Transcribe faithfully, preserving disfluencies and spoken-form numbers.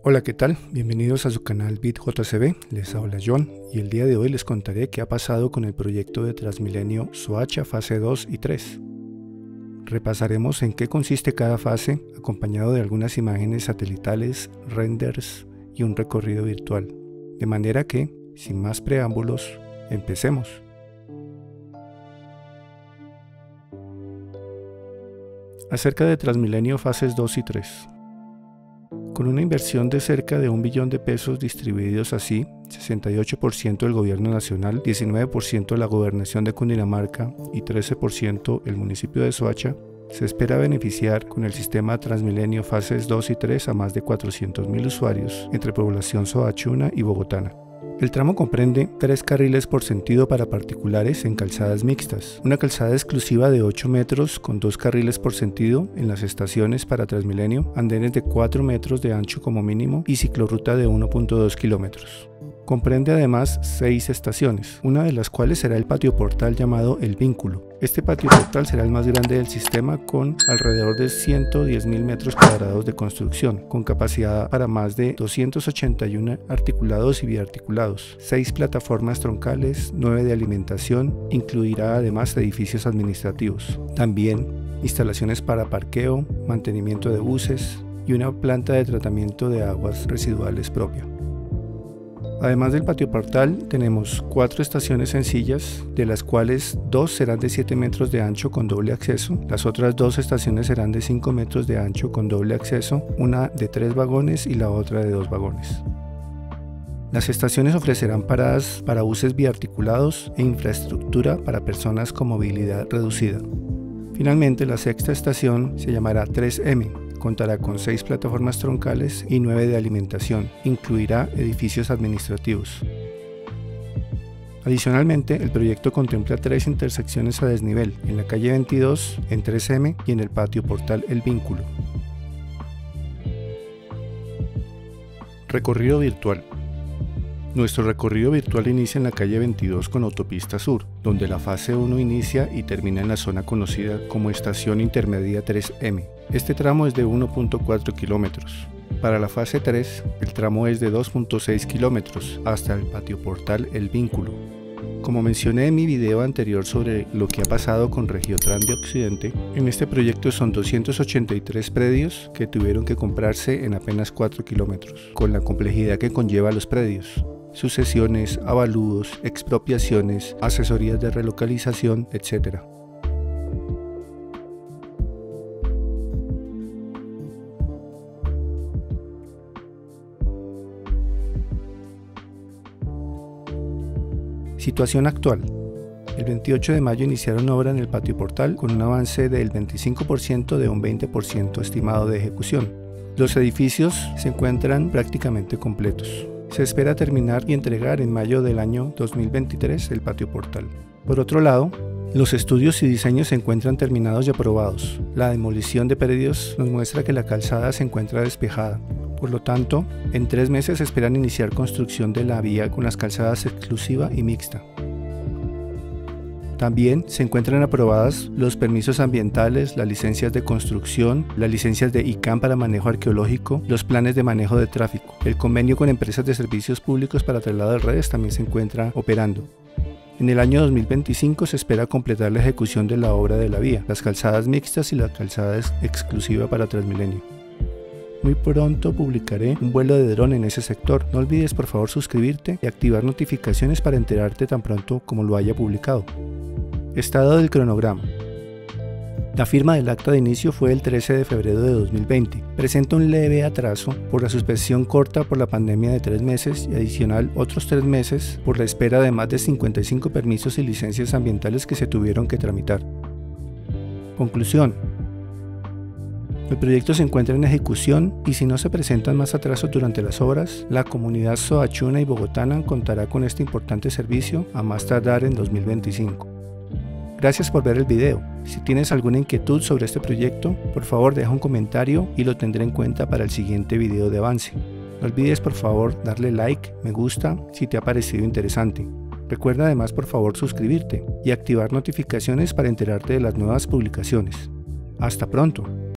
Hola, ¿qué tal? Bienvenidos a su canal BitJCB, les habla John y el día de hoy les contaré qué ha pasado con el proyecto de Transmilenio Soacha fase dos y tres. Repasaremos en qué consiste cada fase, acompañado de algunas imágenes satelitales, renders y un recorrido virtual. De manera que, sin más preámbulos, empecemos. Acerca de Transmilenio fases dos y tres. Con una inversión de cerca de un billón de pesos distribuidos así, sesenta y ocho por ciento del gobierno nacional, diecinueve por ciento la gobernación de Cundinamarca y trece por ciento el municipio de Soacha, se espera beneficiar con el sistema Transmilenio fases dos y tres a más de cuatrocientos mil usuarios entre población soachuna y bogotana. El tramo comprende tres carriles por sentido para particulares en calzadas mixtas, una calzada exclusiva de ocho metros con dos carriles por sentido en las estaciones para Transmilenio, andenes de cuatro metros de ancho como mínimo y ciclorruta de uno punto dos kilómetros. Comprende además seis estaciones, una de las cuales será el patio portal llamado El Vínculo. Este patio portal será el más grande del sistema con alrededor de ciento diez mil metros cuadrados de construcción, con capacidad para más de doscientos ochenta y uno articulados y biarticulados, seis plataformas troncales, nueve de alimentación, incluirá además edificios administrativos. También instalaciones para parqueo, mantenimiento de buses y una planta de tratamiento de aguas residuales propia. Además del patio portal, tenemos cuatro estaciones sencillas, de las cuales dos serán de siete metros de ancho con doble acceso, las otras dos estaciones serán de cinco metros de ancho con doble acceso, una de tres vagones y la otra de dos vagones. Las estaciones ofrecerán paradas para buses biarticulados e infraestructura para personas con movilidad reducida. Finalmente, la sexta estación se llamará tres eme. Contará con seis plataformas troncales y nueve de alimentación. Incluirá edificios administrativos. Adicionalmente, el proyecto contempla tres intersecciones a desnivel, en la calle veintidós, en tres eme y en el patio portal El Vínculo. Recorrido virtual. Nuestro recorrido virtual inicia en la calle veintidós con autopista sur, donde la fase uno inicia y termina en la zona conocida como estación intermedia tres eme. Este tramo es de uno punto cuatro kilómetros. Para la fase tres, el tramo es de dos punto seis kilómetros hasta el patio portal El Vínculo. Como mencioné en mi video anterior sobre lo que ha pasado con Regiotran de Occidente, en este proyecto son doscientos ochenta y tres predios que tuvieron que comprarse en apenas cuatro kilómetros, con la complejidad que conlleva los predios. Sucesiones, avalúos, expropiaciones, asesorías de relocalización, etcétera. Situación actual. El veintiocho de mayo iniciaron obra en el patio portal con un avance del veinticinco por ciento de un veinte por ciento estimado de ejecución. Los edificios se encuentran prácticamente completos. Se espera terminar y entregar en mayo del año dos mil veintitrés el patio portal. Por otro lado, los estudios y diseños se encuentran terminados y aprobados. La demolición de predios nos muestra que la calzada se encuentra despejada. Por lo tanto, en tres meses esperan iniciar construcción de la vía con las calzadas exclusiva y mixta. También se encuentran aprobadas los permisos ambientales, las licencias de construcción, las licencias de I C A M para manejo arqueológico, los planes de manejo de tráfico. El convenio con empresas de servicios públicos para traslado de redes también se encuentra operando. En el año dos mil veinticinco se espera completar la ejecución de la obra de la vía, las calzadas mixtas y la calzada exclusiva para Transmilenio. Muy pronto publicaré un vuelo de dron en ese sector. No olvides por favor suscribirte y activar notificaciones para enterarte tan pronto como lo haya publicado. Estado del cronograma. La firma del acta de inicio fue el trece de febrero de dos mil veinte. Presenta un leve atraso por la suspensión corta por la pandemia de tres meses y adicional otros tres meses por la espera de más de cincuenta y cinco permisos y licencias ambientales que se tuvieron que tramitar. Conclusión. El proyecto se encuentra en ejecución y si no se presentan más atrasos durante las obras, la comunidad soachuna y bogotana contará con este importante servicio a más tardar en dos mil veinticinco. Gracias por ver el video. Si tienes alguna inquietud sobre este proyecto, por favor deja un comentario y lo tendré en cuenta para el siguiente video de avance. No olvides por favor darle like, me gusta si te ha parecido interesante. Recuerda además por favor suscribirte y activar notificaciones para enterarte de las nuevas publicaciones. Hasta pronto.